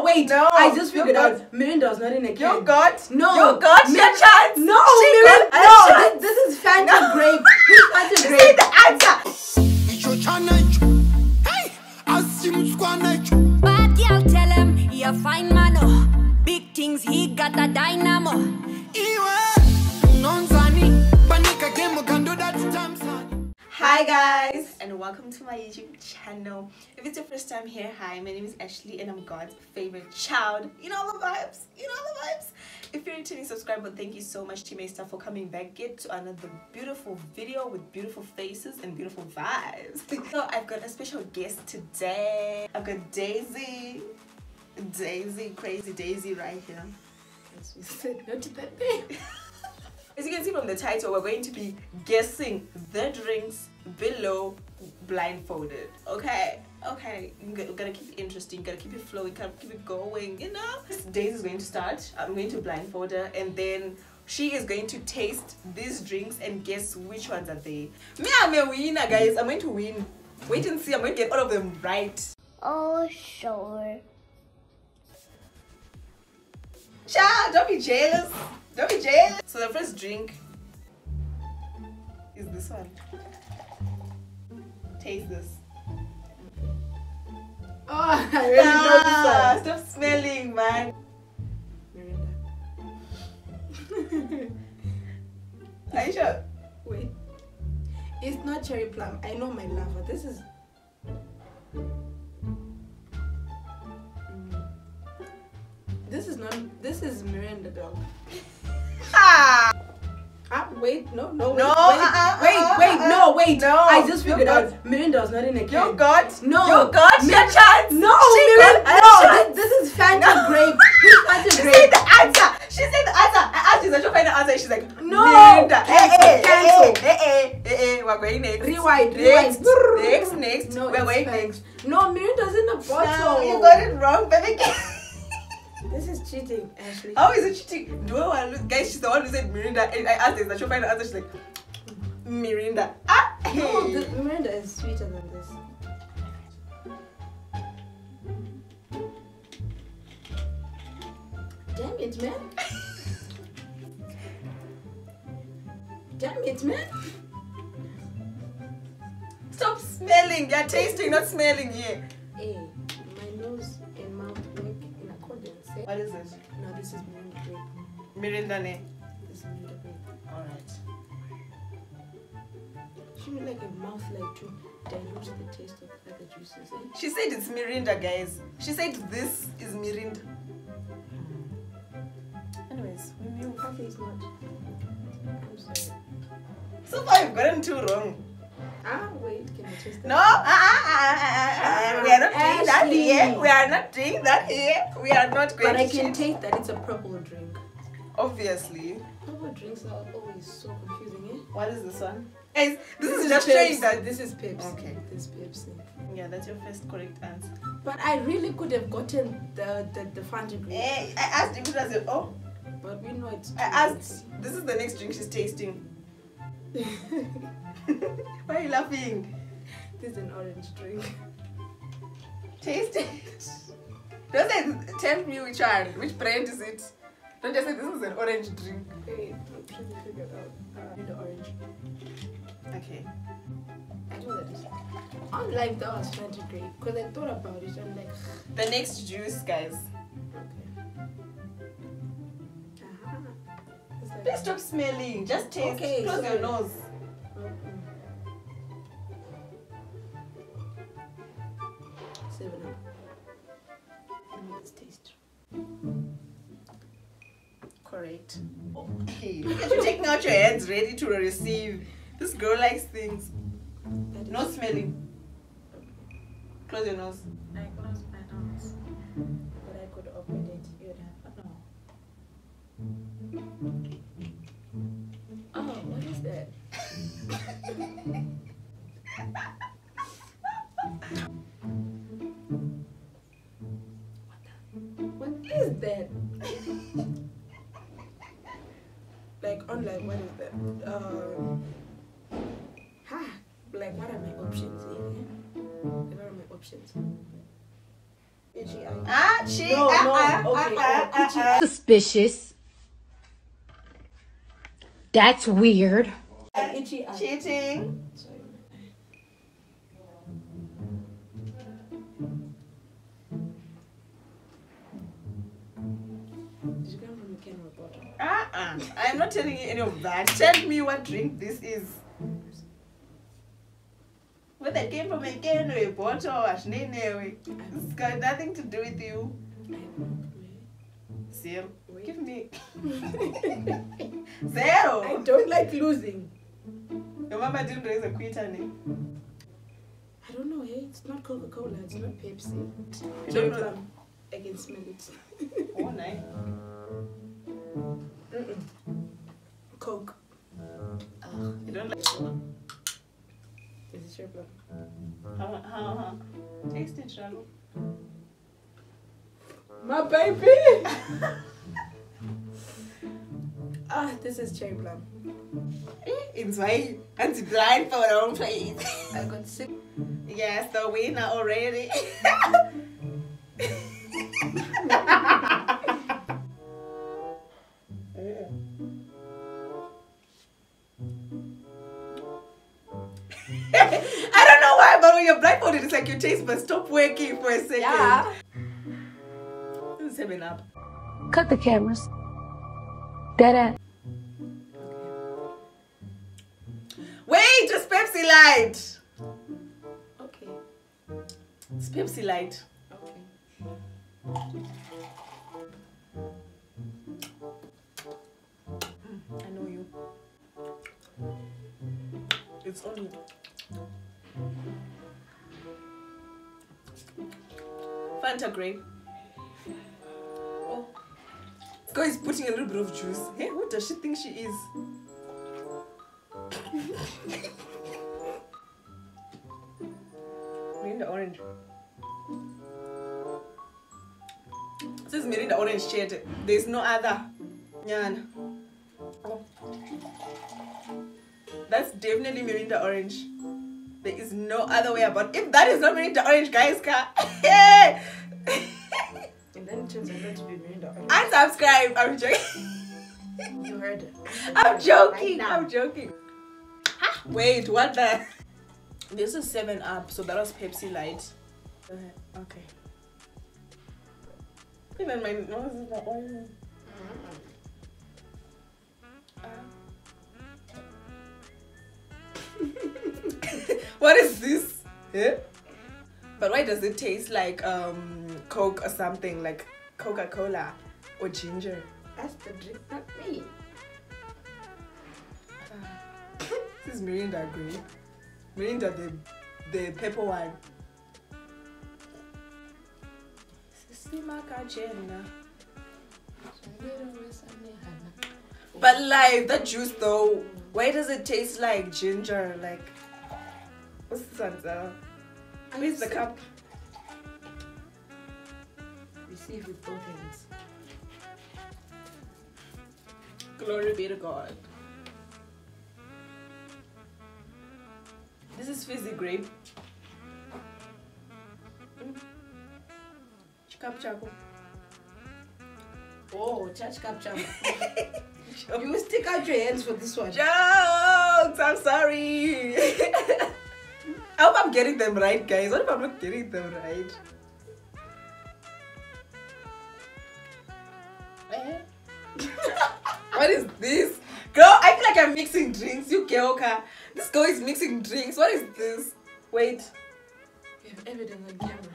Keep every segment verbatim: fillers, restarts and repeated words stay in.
wait. No. I just figured Yogurt. out. Mirinda's not in a can. Yogurt. No. Yogurt. Mi- Your chance. No, She Mirinda. got a No, chance. this, this is Fanta No. grape. This is Fanta She grape. said the answer. Hey, I seem squanch. Bad girl tell him he a fine man, oh. Big things, he got a dynamo. Hi guys, and welcome to my YouTube channel. If it's your first time here, hi, my name is Ashley and I'm God's favorite child. You know the vibes, you know the vibes. If you're a returning subscriber, thank you so much Team A-Star for coming back. Get to another beautiful video with beautiful faces and beautiful vibes. So I've got a special guest today. I've got Daisy. Daisy, crazy Daisy right here. As we said, not that name. As you can see from the title, we're going to be guessing the drinks below blindfolded. Okay, okay. We're gonna keep it interesting, gotta keep it flowing, gotta keep it going, you know? Daisy is going to start. I'm going to blindfold her, and then she is going to taste these drinks and guess which ones are they. Me, I'm a winner, guys. I'm going to win. Wait and see. I'm going to get all of them right. Oh, sure. Child, don't be jealous. Don't be jealous. So the first drink is this one. Taste this. Oh, I really know Ah, this stop smelling, man. one. Mirinda. Are you sure? Wait. It's not cherry plum. I know my lover. This is. Mm. This is not. This is Mirinda, dog. Ah! Ah, wait, no, no, wait, No, wait, uh-uh, wait, uh-uh, wait, uh-uh. no, wait. No. I just figured Yogurt. out Mirinda's not in a can. Yogurt. No. Yogurt. Mi- Your chance. No, She Mirinda. got a No, chance. this, this is Fanta No. grape. This is Fanta She grape. said the answer. She said the answer. I asked you that you find the answer. And she's like, No. Mirinda. Hey, Cancel, hey, cancel. hey, hey, hey, hey. We're going next. Rewind, Next, rewind. next, next. No, We're it's going fine. next. No, Mirinda's in a bottle. No, you got it wrong, baby. This is cheating, Ashley. How is it cheating? Do I want to lose? Guys, she's the one who said Mirinda. And I asked her that she'll find the answer. She's like, Mirinda. Ah, hey. No, the, Mirinda is sweeter than this. Damn it, man. Damn it, man. Stop smelling. You're tasting, not smelling here. Hey, my nose and mouth work in accordance. Eh? What is it? No, this is Mirinda grape. Mirinda ne. This is Mirinda grape. Alright. She would like a mouth like to dilute the taste of other juices. Eh? She said it's Mirinda, guys. She said this is Mirinda. Anyways, we knew. Coffee is not. I'm sorry. So far, you've gotten two wrong. Ah, wait, can I taste that? No, ah, ah, ah, ah, ah, we are not doing that Ashley. here. We are not doing that here. We are not going But I to can cheat. taste that it's a purple drink. Obviously. Purple drinks are always so confusing, eh? What is this one? Guys, this is just showing that. This is Pips. Okay. This is Pips. Yeah, that's your first correct answer. But I really could have gotten the the, the Fanta grape. Hey, I asked if it was a. Oh, But we know it's. I asked. This is the next drink she's tasting. Why are you laughing? This is an orange drink. Taste it. Don't say, tell me which one. Which brand is it? Don't just say this is an orange drink. Wait, I'm trying to figure it out. Uh, the orange. Okay. I know that is. On live, that was Fanta grape. Because I thought about it. I'm like. The next juice, guys. Okay. Uh-huh. It's like- Please stop smelling. Just taste. Okay, Close sorry. your nose. Okay. Seven up. And let's taste. Correct. Okay. Look at you taking out your hands ready to receive. This girl likes things. That is- No smelling. Close your nose. I closed my nose. But I could open it. You'd have. No. Oh, what is that? What is that? Like online, what is that? Um, ha! Like, what are my options here? What are my options? Itchy eye. Ah, she. No, ah, no, ah, okay, ah, ah, itchy ah, Suspicious. That's weird. ah. Itchy eye. Cheating. Sorry. Did you come from the camera bottle? Ah, ah. I'm not telling you any of that. Tell me what drink this is. Whether it came from a can or a bottle or a schnee, it's got nothing to do with you. I have no Zero. Wait. Give me. clue. I Zero. don't like losing. Your mama didn't raise a quitter name. I don't know, hey, it's not Coca-Cola, it's not Pepsi. You Cherry don't know. plum. I can smell it. Oh, nice. Mm-mm. Coke. You don't like sugar. Is it cherry plum? How, how, how? Taste it, Charlo. My baby! Ah, this is cherry plum. It's why anti-blind for our own face. I got sick. Yes, the winner already. I don't know why, but when you're blindfolded, it's like your taste buds stop working for a second. Yeah. This is seven up. Cut the cameras. Dead ass. Wait, it's Pepsi Light. Okay. It's Pepsi Light. Okay. I know you. It's only Fanta grape. Oh, this girl is putting a little bit of juice. Hey, who does she think she is? Mirinda orange. This is Mirinda orange shade. There's no other. Nyan. Oh. That's definitely Mirinda orange. There is no other way about it. If that is not Mirinda orange, guys, can hey! And then it turns out not to be Mirinda. Unsubscribe. I'm joking. You heard it. I'm joking. Right now. I'm joking. Ah, wait, what the? This is seven up, so that was Pepsi Light. Okay. Even my nose is not oil. What is this? Yeah? But why does it taste like um Coke or something, like Coca-Cola or ginger? That's the drink, not me. This is Mirinda green. Mirinda the the pepper one. But like that juice though, why does it taste like ginger? Like what's this one? Uh, where's the cup? Receive with both hands. Glory be to God. This is fizzy grape. Mm. Cup chaco. Oh, touch capture. You stick out your hands for this one. Jokes! I'm sorry. I hope I'm getting them right, guys. What if I'm not getting them right? What is this? Girl, I feel like I'm mixing drinks. You Keoka. This girl is mixing drinks. What is this? Wait. We have evidence on camera.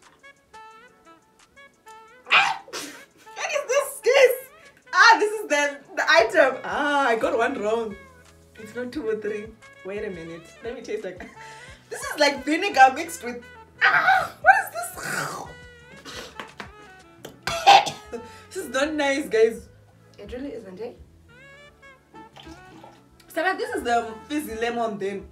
What is this, guys? Ah, this is the, the item. Ah, I got one wrong. It's not two or three. Wait a minute. Let me taste like... This is like vinegar mixed with... Ah, what is this? This is not nice, guys. It really isn't, eh? Sarah, this is the fizzy lemon then.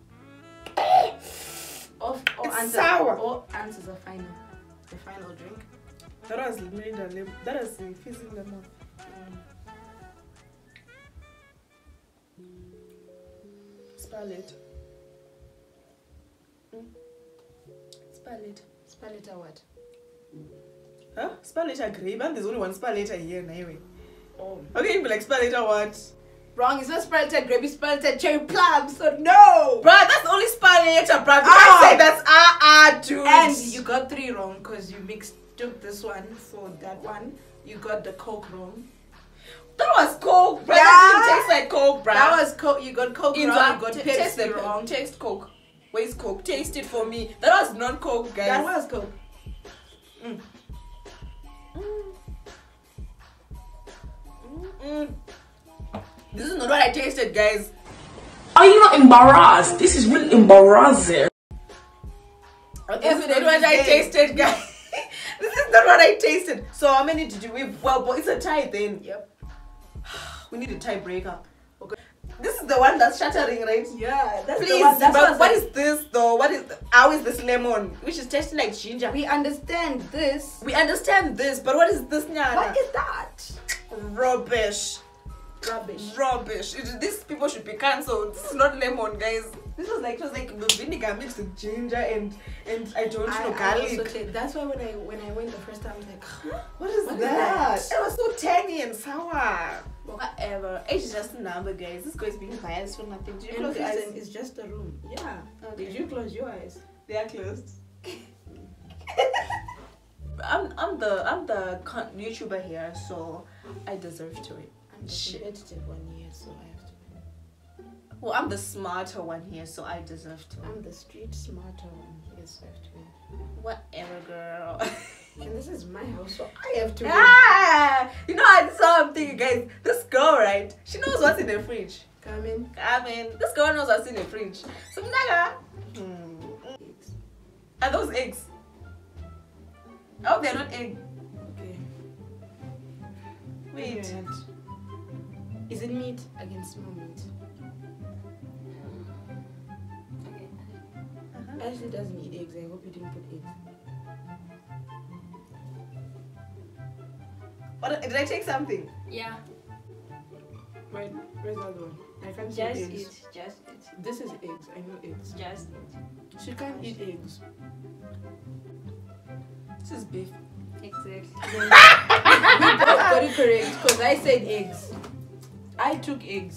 All, all It's answers, sour. All answers are final. The final drink. That was Mirinda lemon. That was the fizzy lemon. Spell it. Mm. Spell it. Spell it out what? Huh? Spell letter grape, and there's only one spell letter here anyway. Oh. Okay, you be like spell letter what? Wrong. It's not spelled grape. It's spelled cherry plum. So no. Bruh, that's the only spell letter, bruh. You Ah. can't say that's ah ah, dude. And you got three wrong because you mixed took this one for that one. You got the Coke wrong. That was Coke, bruh. Yeah. That didn't taste like Coke, bruh. That was Coke. You got Coke In wrong. fact, You got t- Pepsi taste the wrong. Taste Coke. Where's Coke? Taste it for me. That was non Coke, guys. That was Coke. Mm. Mm. This is not what I tasted, guys. Are you not embarrassed? This is really embarrassing. This is not what I tasted, guys. This is not what I tasted. So how many did you win? Well, but it's a tie then. Yep. We need a tiebreaker. Okay. This is the one that's shattering, right? Yeah. That's Please, the one. That's but what, what is this though? What is how is this lemon? Which is tasting like ginger. We understand this. We understand this, but what is this, Nyana? What is that? Rubbish. Rubbish. Rubbish. It, these people should be cancelled. This is not lemon, guys. This was like it was like vinegar mixed with ginger and and I don't I, know I garlic. also said- that's why when I when I went the first time, I was like, huh? What is What is that? that? It was so tangy and sour. Well, Whatever. Age is just a number, guys. This guy is being biased for nothing. Did you and close your eyes? listen, it's just a room. Yeah. Okay. Did you close your eyes? They are closed. I'm I'm the I'm the con- YouTuber here, so I deserve to it. I'm the Shit. competitive one here, so I have to win. Well, I'm the smarter one here, so I deserve to. I'm the street smarter one here, so I have to win. Whatever, girl. And this is my house, so I have to win. Ah, you know, I saw I'm thinking, guys. This girl, right? She knows what's in the fridge. Come in. I mean, this girl knows what's in the fridge. So, naga. Hmm. Are those eggs? Oh, they're not egg. Okay. Wait. Right. Is it meat against small meat? Okay. Ashley doesn't eat eggs. I hope you didn't put eggs. What, did I take something? Yeah, Right. Where's the other one? I can't see just eggs. eat, just eat, This is eggs. I know eggs. just eat. She can't eat eggs. This is beef. Exactly. We both got it correct because I said eggs. I took eggs.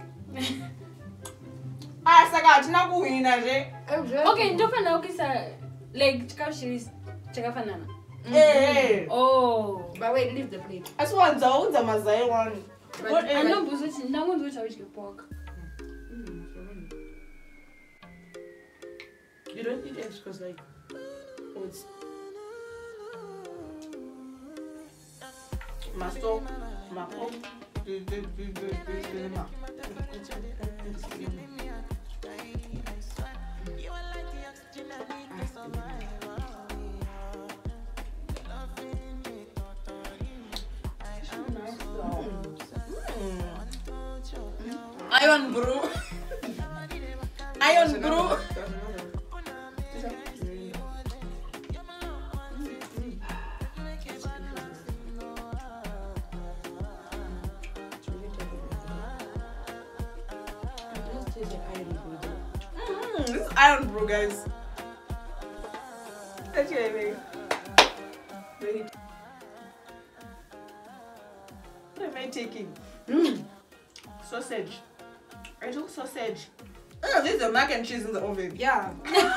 Ah, saka, tina kuwina je. Okay, ndofana ukisa like chikashiri chakafanana. Eh. Oh. But wait, leave the plate. Asiwanza unza mazai one. But- What I else? know buzuti ndangonzi ucha which pork. You don't eat eggs because like, oh, it's Maso, mako. Du- du- du- du- du- du- ma. Iron brew. Iron brew. Mm, this is iron brew, guys. That's your name. Ready? What am I taking? Mm. Sausage. I took sausage. Oh, this is the mac and cheese in the oven. Yeah.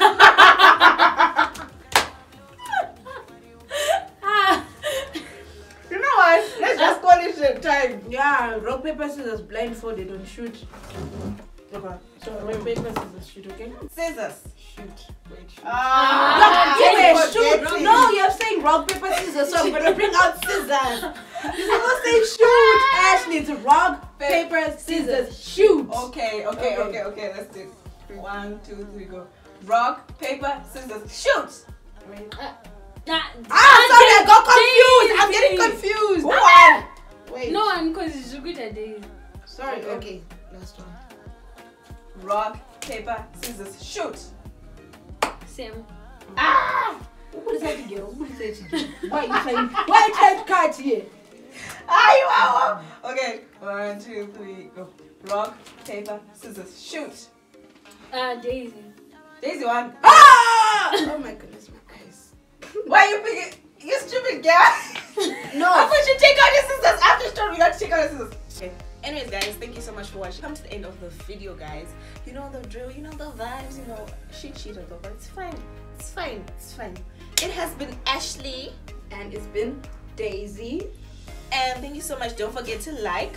You know what? Let's just call it the time. Yeah. Rock, paper, scissors, blindfolded, don't shoot. Okay. So rock, paper, scissors, shoot, okay? Scissors. Shoot. Wait, shoot. Ah, Yeah, I shoot. forget it. No, you're saying rock, paper, scissors, so I'm gonna bring out scissors. You're supposed to say shoot. Ashley, it's rock, paper, scissors, shoot. Okay, okay, Okay. okay, okay. Let's do it. One, two, three, go. Rock, paper, scissors, shoot. Wait. Ah, Ah, sorry, I got confused. I'm getting confused. Who won? Wait. No one because it's good at days. Sorry. Okay. Last one. Rock, paper, scissors, shoot. Same. Ah! What is that again? What is that again? Why are you trying? Why are you trying to cut here? Ah, you are. Okay. One, two, three, go. Rock, paper, scissors, shoot. Uh, Daisy. Daisy one. Ah! Oh my goodness, my eyes. Why are you picking? You stupid guy. No. I thought you take out your scissors after story. You got to take out your scissors. Okay. Anyways, guys, thank you so much for watching. Come to the end of the video, guys. You know the drill. You know the vibes. You know she cheated though, but it's fine. It's fine. It's fine. It has been Ashley, And it's been Daisy. and thank you so much. Don't forget to like.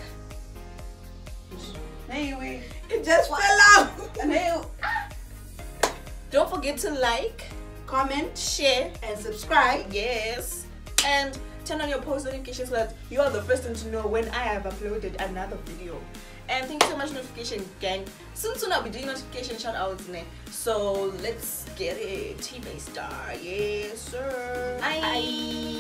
Anyway, it just fell out. And then Don't forget to like, comment share, and subscribe. yes, and turn on your post notifications so that you are the first one to know when I have uploaded another video. And thank you so much, notification gang. Soon soon I'll be doing notification shout outs. So let's get it. T-Bay Star, yes sir. Bye. Bye.